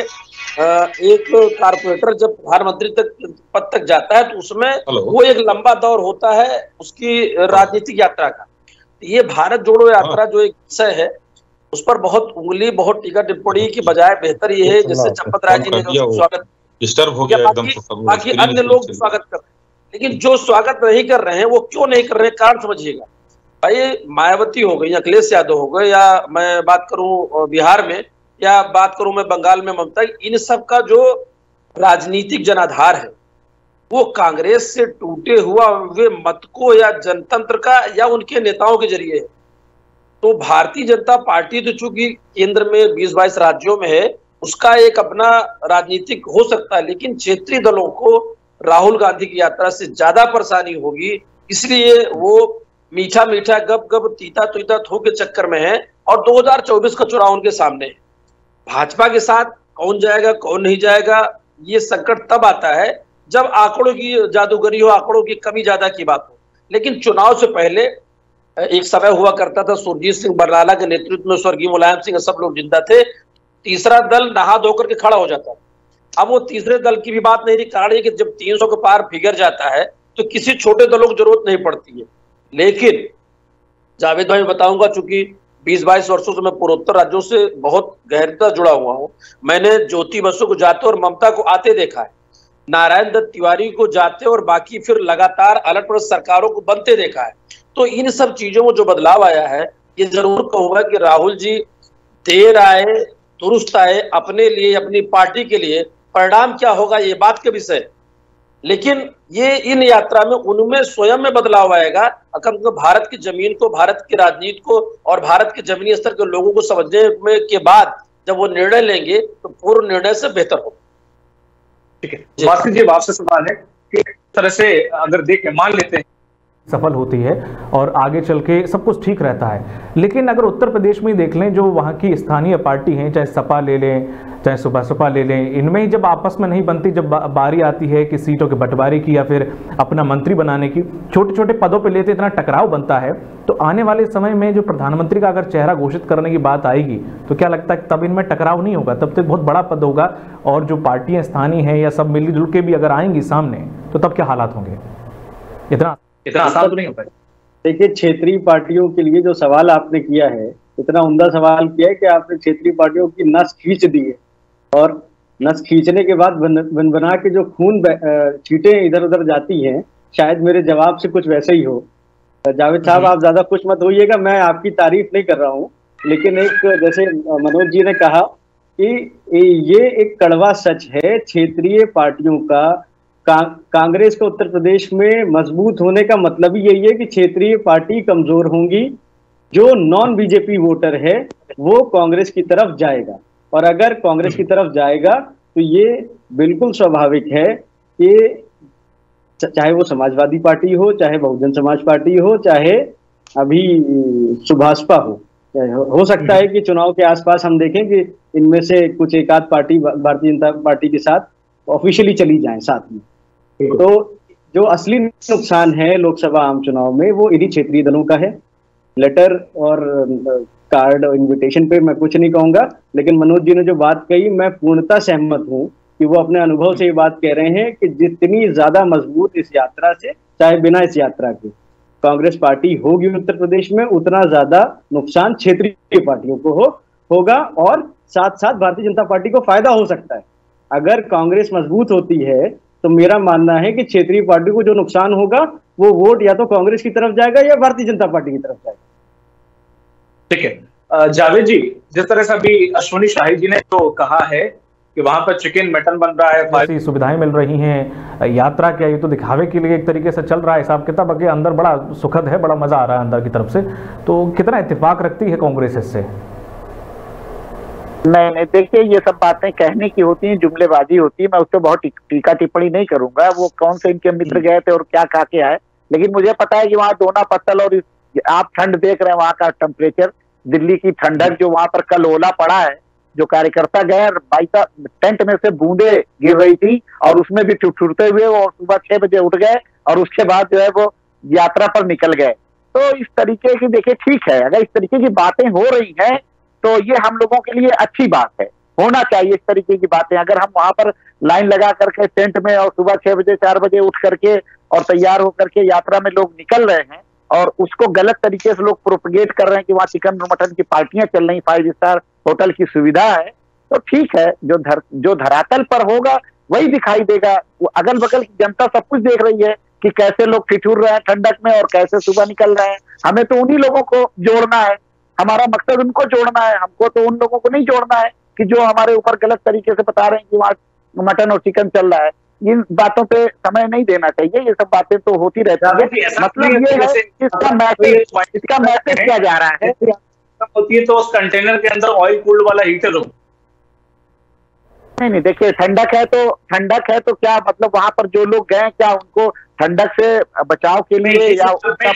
एक कारपोरेटर जब प्रधानमंत्री तक पद तक जाता है तो उसमें वो एक लंबा दौर होता है उसकी राजनीतिक यात्रा का। ये भारत जोड़ो यात्रा जो एक विषय है उस पर बहुत उंगली, बहुत टीका टिप्पणी की बजाय बेहतर ये है जैसे चंपत राय जी ने जो स्वागत डिस्टर्ब हो गया एकदम, बाकी अन्य लोग स्वागत कर रहे हैं, लेकिन जो स्वागत नहीं कर रहे हैं वो क्यों नहीं कर रहे हैं, कारण समझिएगा। भाई मायावती हो गई, अखिलेश यादव हो गए, या मैं बात करूं बिहार में, या बात करूं मैं बंगाल में ममता, इन सब का जो राजनीतिक जनाधार है वो कांग्रेस से टूटे हुआ वे मत को या जनतंत्र का या उनके नेताओं के जरिए है। तो भारतीय जनता पार्टी तो चूंकि केंद्र में बीस बाईस राज्यों में है, उसका एक अपना राजनीतिक हो सकता है, लेकिन क्षेत्रीय दलों को राहुल गांधी की यात्रा से ज्यादा परेशानी होगी, इसलिए वो मीठा मीठा गप गप तीता तुईता थो के चक्कर में है और दो हज़ार चौबीस का चुनाव उनके सामने है। भाजपा के साथ कौन जाएगा कौन नहीं जाएगा ये संकट तब आता है जब आंकड़ों की जादूगरी हो, आंकड़ों की कमी ज्यादा की बात हो। लेकिन चुनाव से पहले एक समय हुआ करता था, सुरजीत सिंह बरनाला के नेतृत्व में स्वर्गीय मुलायम सिंह सब लोग जिंदा थे, तीसरा दल नहा धोकर के खड़ा हो जाता था। अब वो तीसरे दल की भी बात नहीं रही, कारण है कि जब तीन सौ के पार फिगर जाता है तो किसी छोटे दलों की जरूरत नहीं पड़ती है। लेकिन जावेद भाई बताऊंगा, चूंकि बीस बाईस वर्षों से मैं पूर्वोत्तर राज्यों से बहुत गहरता जुड़ा हुआ हूं, मैंने ज्योति बसु को जाते और ममता को आते देखा है, नारायण दत्त तिवारी को जाते और बाकी फिर लगातार अलग अलग सरकारों को बनते देखा है। तो इन सब चीजों में जो बदलाव आया है, ये जरूर कहूंगा कि राहुल जी देर आए दुरुस्त आए, अपने लिए अपनी पार्टी के लिए, परिणाम क्या होगा ये बात के विषय, लेकिन ये इन यात्रा में उनमें स्वयं में बदलाव आएगा। अगर भारत की जमीन को, भारत की राजनीति को और भारत के जमीनी स्तर के लोगों को समझने में के बाद जब वो निर्णय लेंगे तो पूर्व निर्णय से बेहतर होगा। ठीक है, भास्कर जी आपसे सवाल है कि इस तरह से अगर देखें, मान लेते हैं सफल होती है और आगे चल के सब कुछ ठीक रहता है, लेकिन अगर उत्तर प्रदेश में देख लें, जो वहाँ की स्थानीय पार्टी हैं, चाहे सपा ले लें चाहे सुबह ले लें, इनमें जब आपस में नहीं बनती, जब बारी आती है कि सीटों के बंटवारे की या फिर अपना मंत्री बनाने की, छोटे छोटे पदों पे लेते इतना टकराव बनता है, तो आने वाले समय में जो प्रधानमंत्री का अगर चेहरा घोषित करने की बात आएगी तो क्या लगता है तब इनमें टकराव नहीं होगा, तब तक बहुत बड़ा पद होगा और जो पार्टियां स्थानीय हैं या सब मिलजुल के भी अगर आएंगी सामने तो तब क्या हालात होंगे? इतना इतना आसान तो नहीं हो पाएगा। देखिए, क्षेत्रीय पार्टियों के लिए जो सवाल आपने किया है, इतना उम्दा सवाल किया है कि आपने क्षेत्रीय पार्टियों की नस खींच दी है, और नस खींचने के बाद बन, बन बना के जो खून छींटे इधर उधर जाती हैं, शायद मेरे जवाब से कुछ वैसे ही हो। जावेद साहब, आप ज्यादा खुश मत होइएगा, मैं आपकी तारीफ नहीं कर रहा हूँ, लेकिन एक जैसे मनोज जी ने कहा कि ये एक कड़वा सच है, क्षेत्रीय पार्टियों का का, कांग्रेस का उत्तर प्रदेश में मजबूत होने का मतलब ही यही है कि क्षेत्रीय पार्टी कमजोर होंगी, जो नॉन बीजेपी वोटर है वो कांग्रेस की तरफ जाएगा, और अगर कांग्रेस की तरफ जाएगा तो ये बिल्कुल स्वाभाविक है कि चाहे वो समाजवादी पार्टी हो, चाहे बहुजन समाज पार्टी हो, चाहे अभी सुभाषपा हो, हो सकता है कि चुनाव के आसपास हम देखें कि इनमें से कुछ एक आध पार्टी भारतीय जनता पार्टी के साथ ऑफिशियली चली जाएं साथ में। तो जो असली नुकसान है लोकसभा आम चुनाव में वो इन्हीं क्षेत्रीय दलों का है। लेटर और कार्ड और इन्विटेशन पे मैं कुछ नहीं कहूंगा, लेकिन मनोज जी ने जो बात कही मैं पूर्णतः सहमत हूं कि वो अपने अनुभव से ये बात कह रहे हैं कि जितनी ज्यादा मजबूत इस यात्रा से, चाहे बिना इस यात्रा के, कांग्रेस पार्टी होगी उत्तर प्रदेश में, उतना ज्यादा नुकसान क्षेत्रीय पार्टियों को हो होगा और साथ साथ भारतीय जनता पार्टी को फायदा हो सकता है। अगर कांग्रेस मजबूत होती है तो मेरा मानना है कि क्षेत्रीय पार्टी को जो नुकसान होगा वो वोट या तो कांग्रेस की तरफ जाएगा या भारतीय जनता पार्टी की तरफ जाएगा। ठीक है, जावेद जी, जिस तरह से अभी अश्विनी शाही जी ने तो कहा है कि वहां पर चिकन मटन बन रहा है, ऐसी सुविधाएं मिल रही हैं, यात्रा क्या ये तो दिखावे के लिए एक तरीके से चल रहा है, हिसाब किताब के अंदर बड़ा सुखद है, बड़ा मजा आ रहा है अंदर की तरफ से, तो कितना इत्तेफाक रखती है कांग्रेस इससे? नहीं नहीं, देखिए ये सब बातें कहने की होती हैं, जुमलेबाजी होती है, मैं उस पर बहुत टीका टिप्पणी नहीं करूंगा। वो कौन से इनके मित्र गए थे और क्या कहा के आए लेकिन मुझे पता है कि वहाँ दोना पत्तल और आप ठंड देख रहे हैं, वहाँ का टेम्परेचर, दिल्ली की ठंडक, जो वहाँ पर कल ओला पड़ा है, जो कार्यकर्ता गए बाईसा टेंट में से बूंदे गिर रही थी और उसमें भी ठुठुरते हुए वो सुबह छह बजे उठ गए और उसके बाद जो है वो यात्रा पर निकल गए। तो इस तरीके की देखिए ठीक है, अगर इस तरीके की बातें हो रही हैं तो ये हम लोगों के लिए अच्छी बात है, होना चाहिए इस तरीके की बातें। अगर हम वहां पर लाइन लगा करके टेंट में और सुबह छह बजे चार बजे उठ करके और तैयार होकर के यात्रा में लोग निकल रहे हैं और उसको गलत तरीके से लोग प्रोपगेट कर रहे हैं कि वहाँ चिकन मटन की पार्टियां चल रही, फाइव स्टार होटल की सुविधा है, तो ठीक है, जो धर जो धरातल पर होगा वही दिखाई देगा। वो अगल बगल की जनता सब कुछ देख रही है कि कैसे लोग ठिठुर रहे हैं ठंडक में और कैसे सुबह निकल रहे हैं। हमें तो उन्हीं लोगों को जोड़ना है, हमारा मकसद उनको जोड़ना है, हमको तो उन लोगों को नहीं जोड़ना है कि जो हमारे ऊपर गलत तरीके से बता रहे हैं कि वहाँ मटन और चिकन चल रहा है। इन बातों पे समय नहीं देना चाहिए, ये सब बातें तो होती रहती है। मतलब ये है इसका मैसेज इसका मैसेज क्या जा रहा है होती है तो उस कंटेनर के अंदर ऑयल कूल्ड वाला हीटर हो। नहीं नहीं देखिए, ठंडक है तो ठंडक है तो क्या मतलब वहां पर जो लोग गए क्या उनको ठंडक से बचाव के लिए या उसका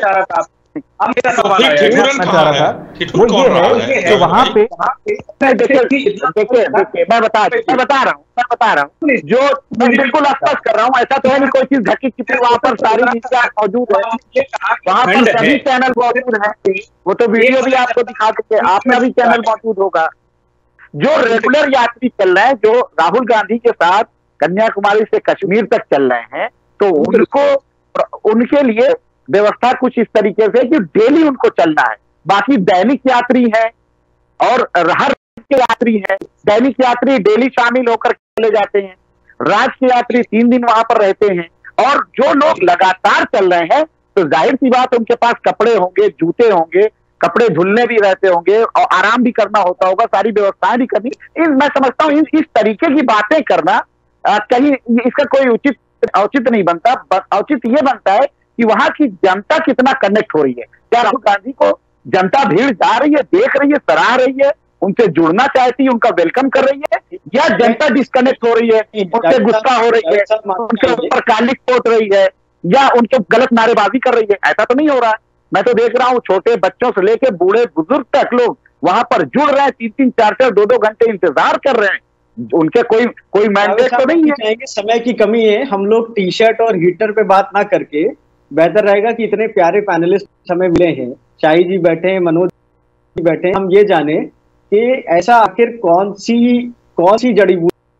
हम क्या सवाल है वो ये है कि वहां पे देखिए देखिए देखिए मैं बता मैं बता रहा हूँ मैं बता रहा हूँ जो मैं बिल्कुल स्पष्ट कर रहा हूँ, ऐसा तो है नहीं कोई चीज ढकी छिपी, वहां पर सारी मीडिया मौजूद है, वहां पर सभी चैनल मौजूद है, वो तो वीडियो भी आपको दिखा देंगे, आपका भी चैनल मौजूद होगा। जो रेगुलर यात्री चल रहे हैं, जो राहुल गांधी के साथ कन्याकुमारी से कश्मीर तक चल रहे हैं, तो उनको उनके लिए व्यवस्था कुछ इस तरीके से कि डेली उनको चलना है। बाकी दैनिक यात्री है और हर के यात्री है, दैनिक यात्री डेली शामिल होकर चले जाते हैं, राज्य के यात्री तीन दिन वहां पर रहते हैं, और जो लोग लगातार चल रहे हैं तो जाहिर सी बात उनके पास कपड़े होंगे, जूते होंगे, कपड़े धुलने भी रहते होंगे और आराम भी करना होता होगा, सारी व्यवस्थाएं भी करनी। इन मैं समझता हूँ इस तरीके की बातें करना आ, कहीं इसका कोई उचित औचित नहीं बनता। औचित ये बनता है कि वहां की जनता कितना कनेक्ट हो रही है। क्या राहुल गांधी को जनता भीड़ जा रही है, देख रही है, सराह रही है, उनसे जुड़ना चाहती है, उनका वेलकम कर रही है, या जनता डिस्कनेक्ट हो रही है, उनसे गुस्सा हो रही है, उनके ऊपर कालिक पोत रही है, या उनके गलत नारेबाजी कर रही है? ऐसा तो नहीं हो रहा है। मैं तो देख रहा हूँ छोटे बच्चों से लेकर बूढ़े बुजुर्ग तक लोग वहां पर जुड़ रहे हैं, तीन तीन चार चार दो दो घंटे इंतजार कर रहे हैं, उनके कोई कोई मैंडेट तो नहीं है। समय की कमी है, हम लोग टी शर्ट और हीटर पे बात ना करके बेहतर रहेगा कि इतने प्यारे पैनलिस्ट हमें मिले हैं, शाही जी बैठे हैं, मनोज जी बैठे हैं, हम ये जाने कि ऐसा आखिर कौन सी कौन सी जड़ी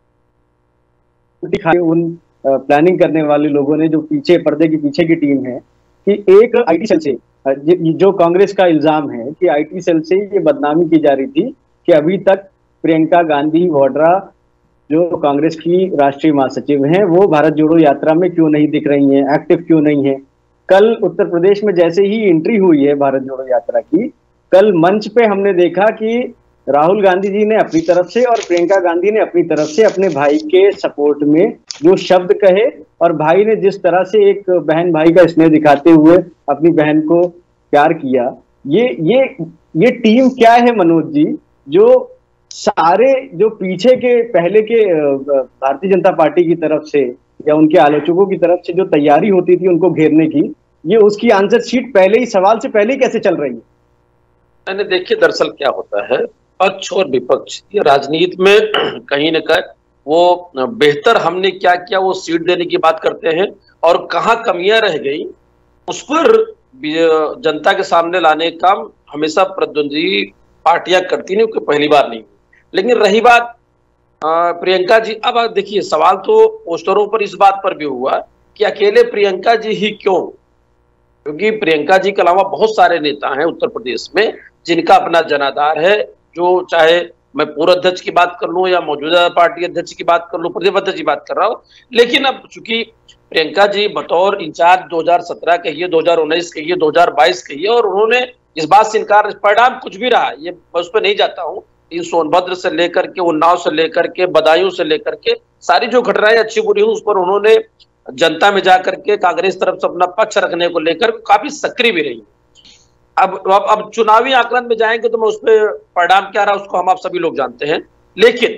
बूटी खाई उन प्लानिंग करने वाले लोगों ने, जो पीछे पर्दे के पीछे की टीम है, कि एक आईटी सेल से, जो कांग्रेस का इल्जाम है कि आईटी सेल से ये बदनामी की जा रही थी कि अभी तक प्रियंका गांधी वाड्रा जो कांग्रेस की राष्ट्रीय महासचिव हैं, वो भारत जोड़ो यात्रा में क्यों नहीं दिख रही हैं, एक्टिव क्यों नहीं है। कल उत्तर प्रदेश में जैसे ही एंट्री हुई है भारत जोड़ो यात्रा की, कल मंच पे हमने देखा कि राहुल गांधी जी ने अपनी तरफ से और प्रियंका गांधी ने अपनी तरफ से अपने भाई के सपोर्ट में जो शब्द कहे, और भाई ने जिस तरह से एक बहन भाई का स्नेह दिखाते हुए अपनी बहन को प्यार किया, ये ये ये टीम क्या है मनोज जी, जो सारे जो पीछे के पहले के भारतीय जनता पार्टी की तरफ से या उनके आलोचकों की तरफ से जो तैयारी होती थी उनको घेरने की, ये उसकी आंसर शीट पहले ही सवाल से पहले ही कैसे चल रही है? मैंने देखिए दरअसल क्या होता है, पक्ष और विपक्ष ये राजनीति में कहीं न कहीं वो बेहतर हमने क्या किया वो सीट देने की बात करते हैं, और कहाँ कमियां रह गई उस पर जनता के सामने लाने का हमेशा प्रतिद्वंदी पार्टियां करती नहीं, कोई पहली बार नहीं। लेकिन रही बात प्रियंका जी, अब देखिए सवाल तो पोस्टरों पर इस बात पर भी हुआ कि अकेले प्रियंका जी ही क्यों, क्योंकि प्रियंका जी के अलावा बहुत सारे नेता हैं उत्तर प्रदेश में जिनका अपना जनाधार है, जो चाहे मैं पूर्व अध्यक्ष की बात कर लूं या मौजूदा पार्टी अध्यक्ष की बात कर लूं, प्रदेश अध्यक्ष की बात कर रहा हूं। लेकिन अब चूंकि प्रियंका जी बतौर इंचार्ज दो हज़ार सत्रह कहिए, दो हज़ार उन्नीस कहिए, दो हज़ार बाईस कहिए, और उन्होंने इस बात से इनकार, परिणाम कुछ भी रहा, ये मैं उस पर नहीं जाता हूँ, इन सोनभद्र से लेकर के उन्नाव से लेकर के बदायूं से लेकर के सारी जो घटनाएं अच्छी बुरी हुई उस पर उन्होंने जनता में जाकर के कांग्रेस तरफ से अपना पक्ष रखने को लेकर काफी सक्रिय भी रही। अब अब अब चुनावी आकलन में जाएंगे तो मैं उस पर परिणाम क्या रहा उसको हम आप सभी लोग जानते हैं। लेकिन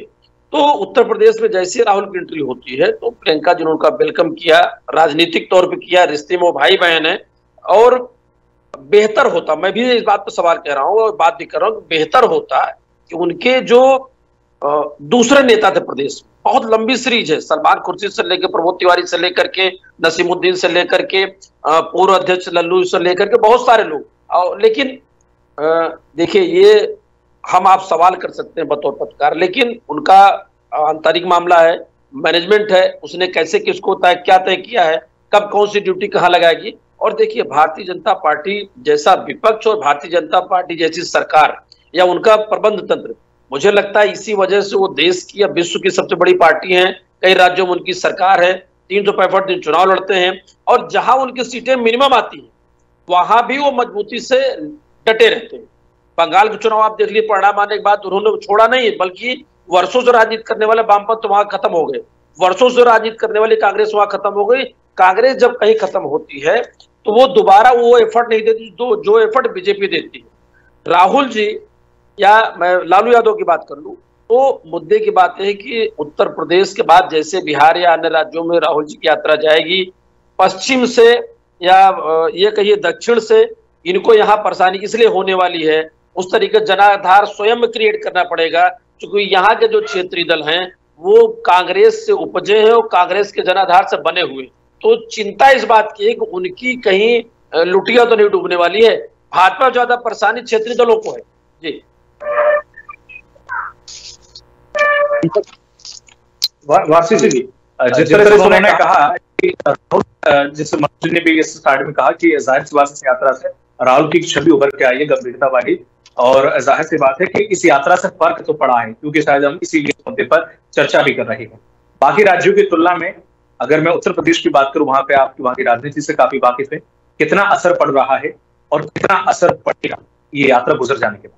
तो उत्तर प्रदेश में जैसे राहुल की एंट्री होती है तो प्रियंका जी ने उनका वेलकम किया, राजनीतिक तौर पे किया, रिश्ते में वो भाई बहन है। और बेहतर होता, मैं भी इस बात पर सवाल कह रहा हूँ और बात भी कर रहा हूँ, बेहतर होता कि उनके जो दूसरे नेता थे प्रदेश में, बहुत लंबी सीरीज है, सलमान खुर्शीद से लेकर प्रमोद तिवारी से लेकर के नसीमुद्दीन से लेकर के पूर्व अध्यक्ष लल्लू से लेकर के बहुत सारे लोग। लेकिन देखिए, ये हम आप सवाल कर सकते हैं बतौर पत्रकार, लेकिन उनका आंतरिक मामला है, मैनेजमेंट है, उसने कैसे किसको तय क्या तय किया है, कब कौन सी ड्यूटी कहाँ लगाएगी। और देखिए, भारतीय जनता पार्टी जैसा विपक्ष और भारतीय जनता पार्टी जैसी सरकार या उनका प्रबंध तंत्र, मुझे लगता है इसी वजह से वो देश की या विश्व की सबसे बड़ी पार्टी है। कई राज्यों में उनकी सरकार है, तीन सौ पैंसठ दिन चुनाव लड़ते हैं, और जहां उनकी सीटें मिनिमम आती हैं वहां भी वो मजबूती से डटे रहते हैं। बंगाल के चुनाव आप देख लिए, परिणाम आने के बाद उन्होंने छोड़ा नहीं, बल्कि वर्षों से राजनीति करने वाले वामपंथ वहां खत्म हो गए, वर्षों से राजनीति करने वाली कांग्रेस वहां खत्म हो गई। कांग्रेस जब कहीं खत्म होती है तो वो दोबारा वो एफर्ट नहीं देती जो जो एफर्ट बीजेपी देती है। राहुल जी या मैं लालू यादव की बात कर लूं तो मुद्दे की बात है कि उत्तर प्रदेश के बाद जैसे बिहार या अन्य राज्यों में राहुल जी की यात्रा जाएगी, पश्चिम से या ये कहिए दक्षिण से इनको यहाँ परेशानी इसलिए होने वाली है, उस तरीके जनाधार स्वयं क्रिएट करना पड़ेगा, क्योंकि यहाँ के जो क्षेत्रीय दल हैं वो कांग्रेस से उपजे हैं और कांग्रेस के जनाधार से बने हुए। तो चिंता इस बात की है कि उनकी कहीं लुटिया तो नहीं डूबने वाली है। भाजपा ज्यादा परेशानी क्षेत्रीय दलों को है। जी वारसी जी, जिस तरह से उन्होंने कहा कि जिस मंत्री ने भी इस स्टार्ट में कहा कि जाहिर सी बात इस यात्रा से राहुल की छवि उभर के आई है, गंभीरता वाली, और जाहिर सी बात है कि इस यात्रा से फर्क तो पड़ा है, क्योंकि शायद हम इसीलिए मुद्दे पर चर्चा भी कर रहे हैं। बाकी राज्यों की तुलना में अगर मैं उत्तर प्रदेश की बात करूं, वहां पे आपकी वहां की राजनीति से काफी वाकिफ है, कितना असर पड़ रहा है और कितना असर पड़ेगा ये यात्रा गुजर जाने के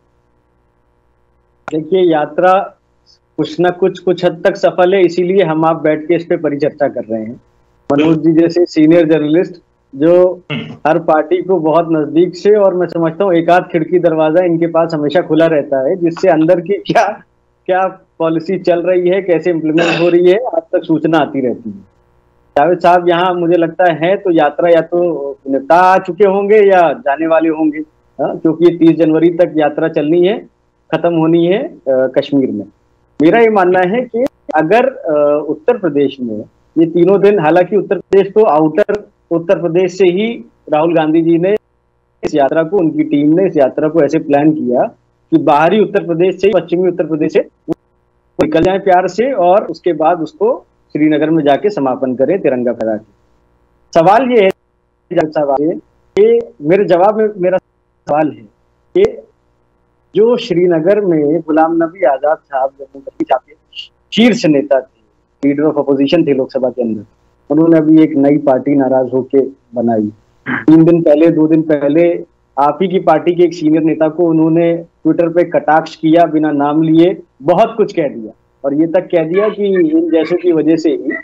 बाद? देखिए, यात्रा कुछ न कुछ कुछ हद तक सफल है, इसीलिए हम आप बैठ के इस पे परिचर्चा कर रहे हैं। मनोज जी जैसे सीनियर जर्नलिस्ट जो हर पार्टी को बहुत नजदीक से, और मैं समझता हूँ एक आध खिड़की दरवाजा इनके पास हमेशा खुला रहता है, जिससे अंदर की क्या क्या पॉलिसी चल रही है, कैसे इम्प्लीमेंट हो रही है, आज तक सूचना आती रहती है। जावेद साहब यहाँ मुझे लगता है तो यात्रा या तो निपटा आ चुके होंगे या जाने वाले होंगे, क्योंकि तीस जनवरी तक यात्रा चलनी है, खत्म होनी है आ, कश्मीर में। मेरा ये मानना है कि अगर आ, उत्तर प्रदेश में ये तीनों दिन, हालांकि उत्तर प्रदेश तो आउटर उत्तर प्रदेश से ही राहुल गांधी जी ने इस यात्रा को, उनकी टीम ने इस यात्रा को ऐसे प्लान किया कि बाहरी उत्तर प्रदेश से, पश्चिमी उत्तर प्रदेश से निकल जाए प्यार से, और उसके बाद उसको श्रीनगर में जाके समापन करें तिरंगा फहरा के। सवाल ये है सवाल है कि मेरे जवाब में मेरा सवाल है कि जो श्रीनगर में गुलाम नबी आजाद साहब जम्मू कश्मीर के शीर्ष नेता थे, लीडर ऑफ अपोजिशन थे लोकसभा के अंदर, उन्होंने अभी एक नई पार्टी नाराज होके बनाई। तीन दिन पहले, दो दिन पहले आप ही की पार्टी के एक सीनियर नेता को उन्होंने ट्विटर पे कटाक्ष किया, बिना नाम लिए बहुत कुछ कह दिया, और ये तक कह दिया कि इन जैसों की वजह से ही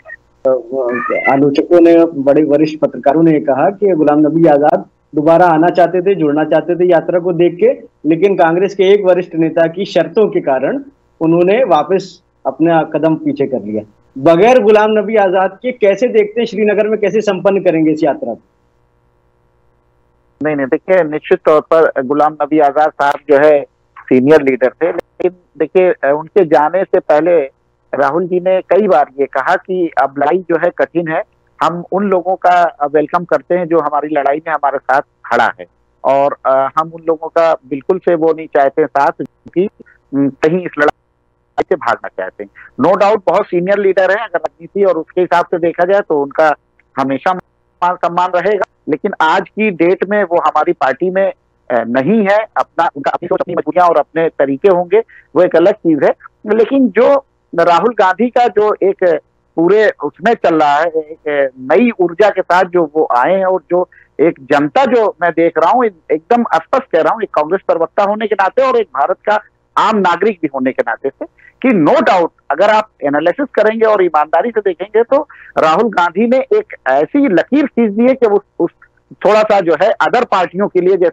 आलोचकों ने, बड़े वरिष्ठ पत्रकारों ने कहा कि गुलाम नबी आजाद दोबारा आना चाहते थे, जुड़ना चाहते थे यात्रा को देख के, लेकिन कांग्रेस के एक वरिष्ठ नेता की शर्तों के कारण उन्होंने वापस अपना कदम पीछे कर लिया। बगैर गुलाम नबी आजाद के कैसे देखते हैं श्रीनगर में कैसे संपन्न करेंगे इस यात्रा को? नहीं नहीं देखिए, निश्चित तौर पर गुलाम नबी आजाद साहब जो है सीनियर लीडर थे, लेकिन देखिए उनके जाने से पहले राहुल जी ने कई बार ये कहा कि अब लड़ाई जो है कठिन है, हम उन लोगों का वेलकम करते हैं जो हमारी लड़ाई में हमारे साथ खड़ा है, और हम उन लोगों का बिल्कुल से वो नहीं चाहते साथ कि कहीं इस लड़ाई से भागना चाहते हैं। नो डाउट बहुत सीनियर लीडर है, अगर राजनीति और उसके हिसाब से देखा जाए तो उनका हमेशा मान सम्मान रहेगा, लेकिन आज की डेट में वो हमारी पार्टी में नहीं है। अपना उनका अपनी सोच, अपनी मजबूरियां और अपने तरीके होंगे, वो एक अलग चीज है। लेकिन जो राहुल गांधी का जो एक पूरे उसमें चल रहा है, एक नई ऊर्जा के साथ जो वो आए हैं, और जो एक जनता जो मैं देख रहा हूँ, एकदम स्पष्ट कह रहा हूँ, एक कांग्रेस प्रवक्ता होने के नाते और एक भारत का आम नागरिक भी होने के नाते से, कि नो डाउट अगर आप एनालिसिस करेंगे और ईमानदारी से देखेंगे तो राहुल गांधी ने एक ऐसी लकीर खींच दी है कि उस, उस थोड़ा सा जो है अदर पार्टियों के लिए, जैसे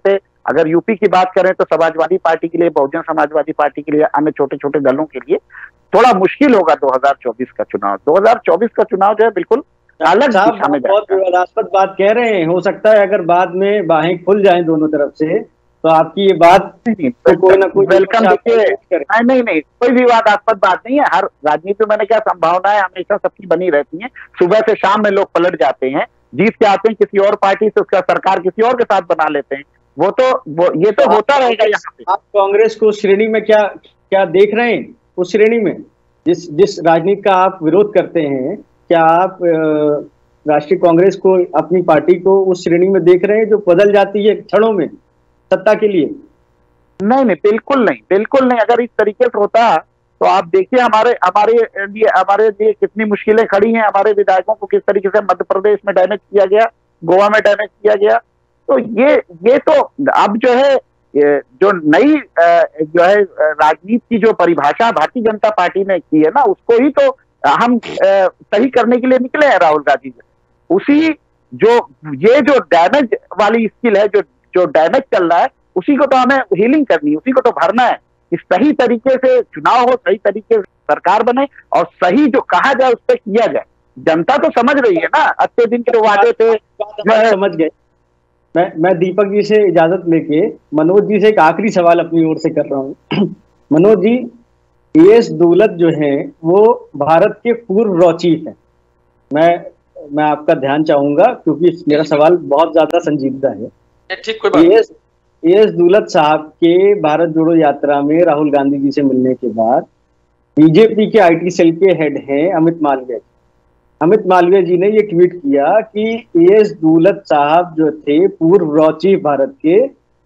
अगर यूपी की बात करें तो समाजवादी पार्टी के लिए, बहुजन समाजवादी पार्टी के लिए, अन्य छोटे छोटे दलों के लिए थोड़ा मुश्किल होगा दो हज़ार चौबीस का चुनाव। दो हज़ार चौबीस का चुनाव जो है बिल्कुल अलग दिशा में बहुत विवादास्पद बात कह रहे हैं। हो सकता है अगर बाद में बाहें खुल जाएं दोनों तरफ से तो आपकी ये बात तो कोई ना कोई वेलकम। देखिए नहीं नहीं नहीं कोई विवादास्पद बात नहीं है। हर राजनीति में मैंने क्या संभावनाएं हमेशा सबकी बनी रहती हैं। सुबह से शाम में लोग पलट जाते हैं, जीत के आते हैं किसी और पार्टी से, उसका सरकार किसी और के साथ बना लेते हैं। वो तो वो ये तो होता रहेगा यहाँ पे। आप कांग्रेस को उस श्रेणी में क्या क्या देख रहे हैं? उस श्रेणी में जिस जिस राजनीति का आप विरोध करते हैं, क्या आप राष्ट्रीय कांग्रेस को, अपनी पार्टी को उस श्रेणी में देख रहे हैं जो बदल जाती है क्षणों में सत्ता के लिए? नहीं नहीं बिल्कुल नहीं, बिल्कुल नहीं। अगर इस तरीके से होता तो आप देखिए हमारे हमारे लिए हमारे लिए कितनी मुश्किलें खड़ी हैं। हमारे विधायकों को किस तरीके से मध्य प्रदेश में डैमेज किया गया, गोवा में डैमेज किया गया। तो ये ये तो अब जो है जो नई जो है राजनीति की जो परिभाषा भारतीय जनता पार्टी ने की है ना, उसको ही तो हम सही करने के लिए निकले हैं राहुल गांधी जी। उसी जो ये जो डैमेज वाली स्किल है, जो जो डैमेज चल रहा है, उसी को तो हमें हीलिंग करनी है, उसी को तो भरना है। इस सही तरीके से चुनाव हो, सही तरीके से सरकार बने और सही जो कहा जाए उस पर किया जाए। जनता तो समझ रही है ना, अच्छे दिन के वादे थे समझ गए। मैं मैं दीपक जी से इजाजत लेके मनोज जी से एक आखिरी सवाल अपनी ओर से कर रहा हूँ। मनोज जी, एएस दुलत जो है वो भारत के पूर्व रॉ चीफ है। मैं मैं आपका ध्यान चाहूंगा क्योंकि मेरा सवाल बहुत ज्यादा संजीदा है। एएस एएस दुलत साहब के भारत जोड़ो यात्रा में राहुल गांधी जी से मिलने के बाद बीजेपी के आईटी सेल के हेड हैं अमित मालवीय। अमित मालवीय जी ने ये ट्वीट किया कि एएस दुलत साहब जो थे पूर्व रॉ चीफ भारत के,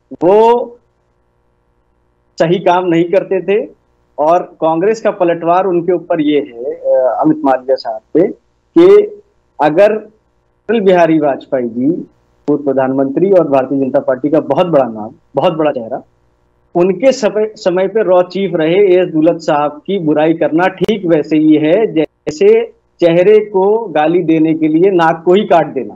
वो सही काम नहीं करते थे और कांग्रेस का पलटवार उनके ऊपर ये है अमित मालवीय साहब पे कि अगर अटल बिहारी वाजपेयी जी पूर्व प्रधानमंत्री और भारतीय जनता पार्टी का बहुत बड़ा नाम, बहुत बड़ा चेहरा, उनके समय समय पे रॉ चीफ रहे एएस दुलत साहब की बुराई करना ठीक वैसे ही है जैसे चेहरे को गाली देने के लिए नाक को ही काट देना।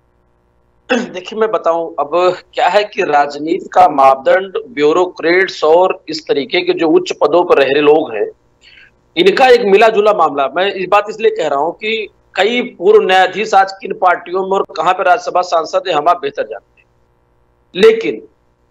देखिए मैं बताऊं, अब क्या है कि राजनीति का मापदंड ब्यूरोक्रेट्स और इस तरीके के जो उच्च पदों पर रह रहे लोग हैं, इनका एक मिला जुला मामला। मैं इस बात इसलिए कह रहा हूं कि कई पूर्व न्यायाधीश आज किन पार्टियों में और कहां पर राज्यसभा सांसद है हम आप बेहतर जानते हैं। लेकिन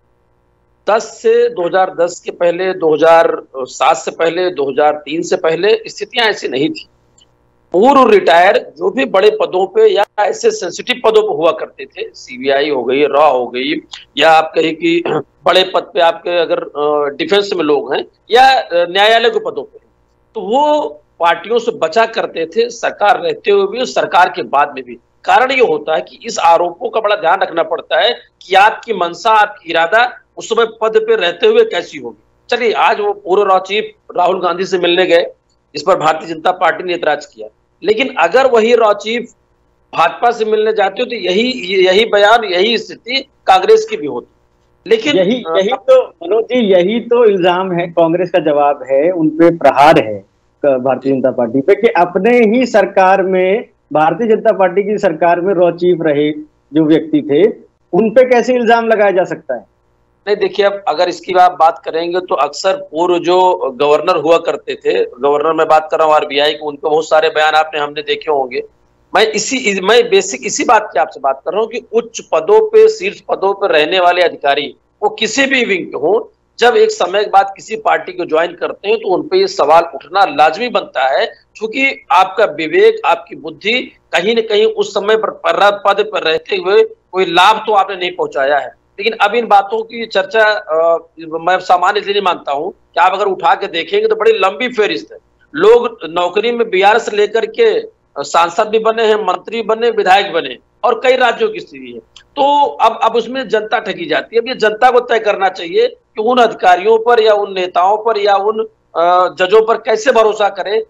दस से दो हज़ार दस के पहले, दो हज़ार सात से पहले, दो हज़ार तीन से पहले स्थितियां ऐसी नहीं थी। पूर्व रिटायर जो भी बड़े पदों पे या ऐसे सेंसिटिव पदों पे हुआ करते थे, सीबीआई हो गई, रॉ हो गई, या आप कहें कि बड़े पद पे आपके अगर डिफेंस में लोग हैं या न्यायालय के पदों पे, तो वो पार्टियों से बचा करते थे, सरकार रहते हुए भी और सरकार के बाद में भी। कारण ये होता है कि इस आरोपों का बड़ा ध्यान रखना पड़ता है कि आपकी मंशा, आपकी इरादा उस समय पद पे रहते हुए कैसी होगी। चलिए, आज वो पूर्व रॉ चीफ राहुल गांधी से मिलने गए, इस पर भारतीय जनता पार्टी ने एतराज किया। लेकिन अगर वही रॉ चीफ भाजपा से मिलने जाते हो तो यही यही बयान, यही स्थिति कांग्रेस की भी होती। लेकिन यही यही तो मनोज जी, यही तो इल्जाम है, कांग्रेस का जवाब है, उनपे प्रहार है भारतीय जनता पार्टी पे कि अपने ही सरकार में, भारतीय जनता पार्टी की सरकार में रॉ चीफ रहे जो व्यक्ति थे, उन पे कैसे इल्जाम लगाया जा सकता है? नहीं, देखिए, अब अगर इसकी आप बात करेंगे तो अक्सर पूर्व जो गवर्नर हुआ करते थे, गवर्नर में बात कर रहा हूँ आरबीआई के, उनके बहुत सारे बयान आपने हमने देखे होंगे। मैं इसी मैं बेसिक इसी बात की आपसे बात कर रहा हूँ कि उच्च पदों पे, शीर्ष पदों पे रहने वाले अधिकारी वो किसी भी विंग के हों, जब एक समय के बाद किसी पार्टी को ज्वाइन करते हैं तो उन पे ये सवाल उठना लाजमी बनता है, क्योंकि आपका विवेक, आपकी बुद्धि कहीं न कहीं उस समय पर पद पर रहते हुए कोई लाभ तो आपने नहीं पहुंचाया है। लेकिन अब इन बातों की चर्चा आ, मैं सामान्य इसलिए नहीं मानता हूं कि आप अगर उठा के देखेंगे तो बड़ी लंबी फेरिस्त है। लोग नौकरी में बिहार से लेकर के सांसद भी बने हैं, मंत्री बने, विधायक बने, और कई राज्यों की स्थिति है। तो अब अब उसमें जनता ठगी जाती है। अब ये जनता को तय करना चाहिए कि उन अधिकारियों पर या उन नेताओं पर या उन जजों पर कैसे भरोसा करें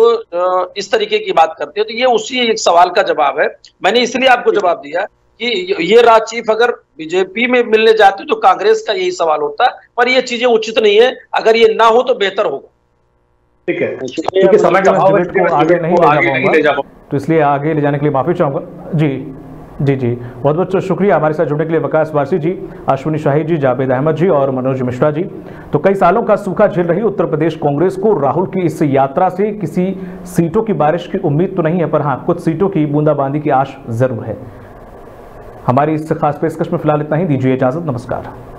जो इस तरीके की बात करते हैं। तो ये उसी एक सवाल का जवाब है। मैंने इसलिए आपको जवाब दिया कि ये राज चीफ अगर बीजेपी में मिलने जाते तो कांग्रेस का यही सवाल होता, पर ये चीजें उचित नहीं है। अगर ये ना हो तो बेहतर होगा। ठीक है, क्योंकि समय का डिबेट को आगे नहीं ले जा पाऊंगा, तो इसलिए आगे ले जाने के लिए माफी चाहूंगा जी। जी जी बहुत बहुत शुक्रिया हमारे साथ जुड़ने के लिए वकास वारसी जी, अश्विनी शाही जी, जावेद अहमद जी और मनोज मिश्रा जी। तो कई सालों का सूखा झेल रही उत्तर प्रदेश कांग्रेस को राहुल की इस यात्रा से किसी सीटों की बारिश की उम्मीद तो नहीं है, पर हाँ कुछ सीटों की बूंदाबांदी की आश जरूर है। हमारी इस खास पेशकश में फिलहाल इतना ही, दीजिए इजाजत, नमस्कार।